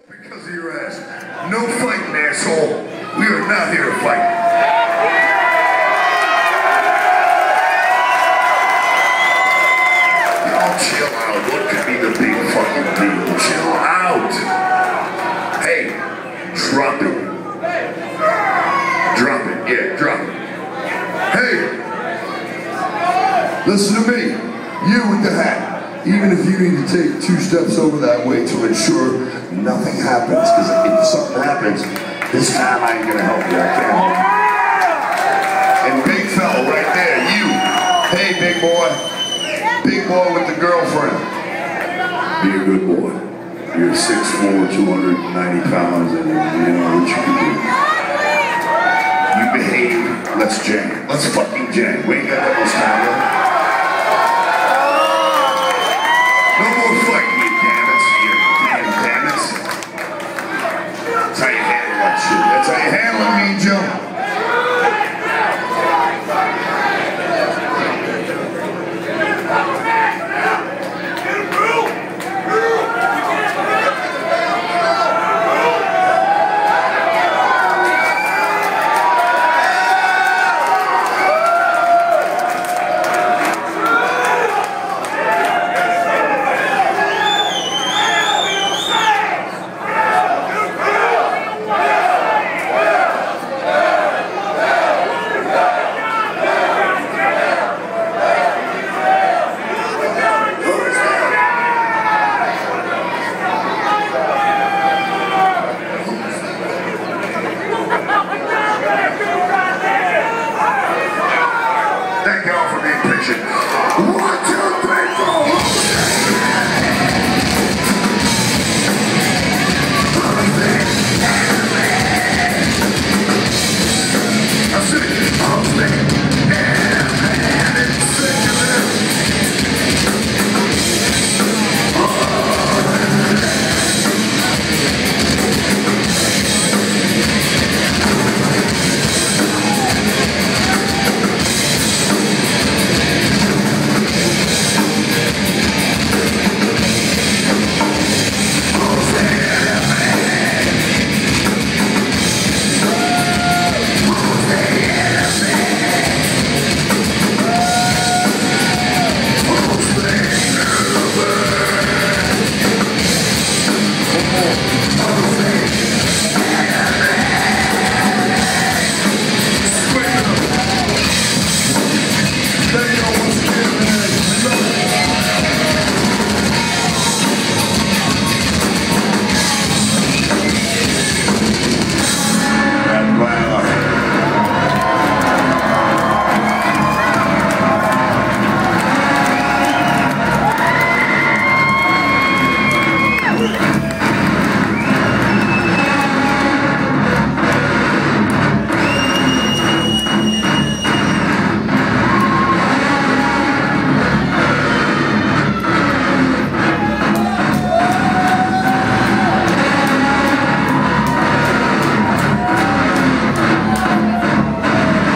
Because of your ass. No fighting, asshole. We are not here to fight. Y'all chill out. What could be the big fucking deal? Chill out. Hey, drop it. Drop it. Yeah, drop it. Hey, listen to me. You with the hat. Even if you need to take 2 steps over that way to ensure nothing happens, because if something happens, this time I ain't gonna help you, I can't. And big fella right there, you. Hey, big boy. Big boy with the girlfriend. Be a good boy. You're 6'4", 290 pounds, and you know what you can do. You behave, let's jam. Let's fucking jam. We ain't got that much time left. No more fighting, you damn it. That's how you handle that shit. That's how you handle it, Mean Joe. Thank y'all for being patient. 1, 2, 3, 4. I see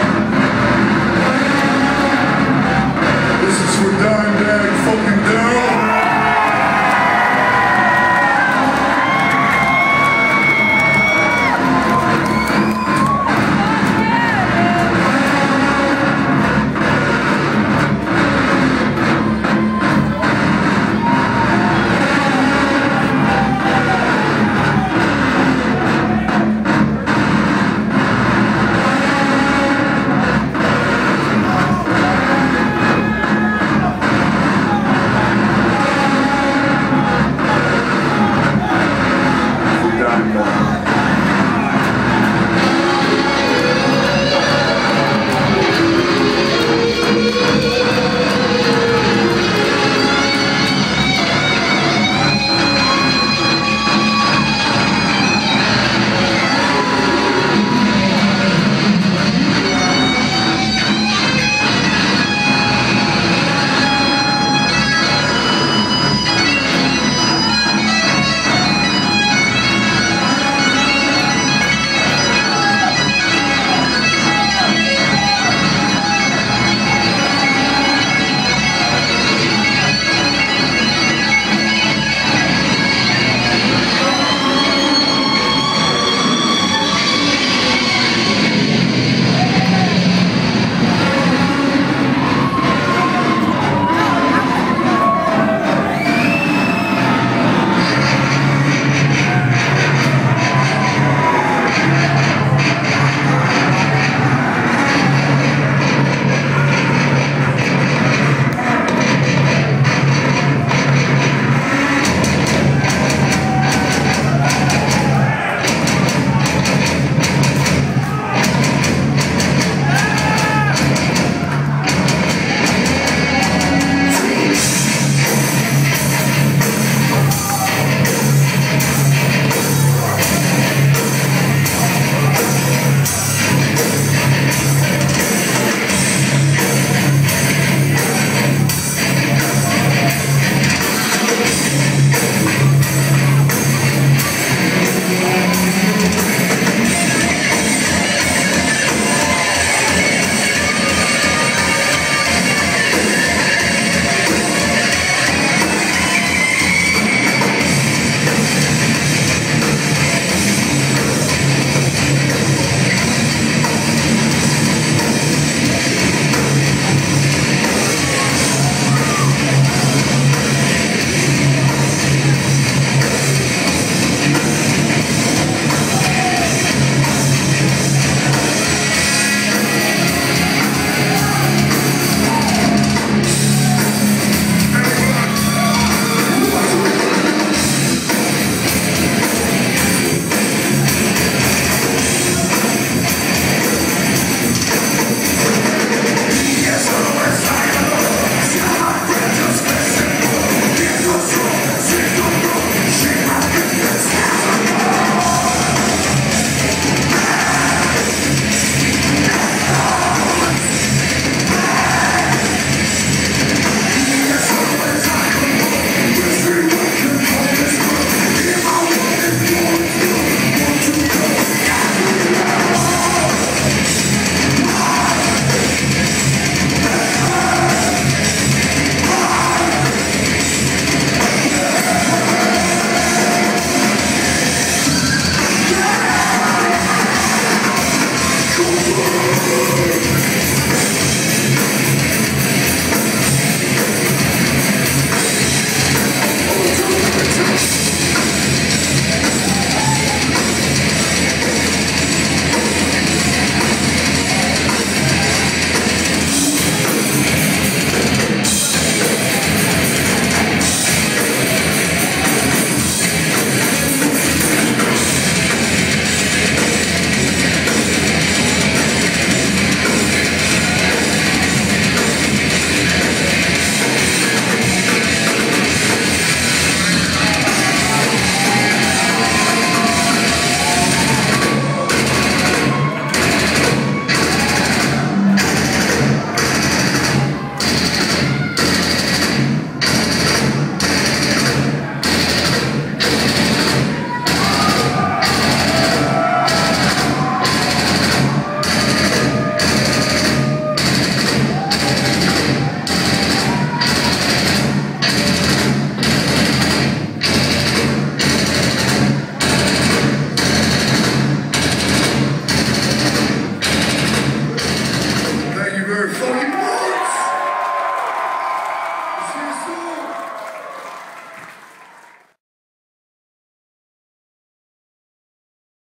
Dimebag fucking Darrell.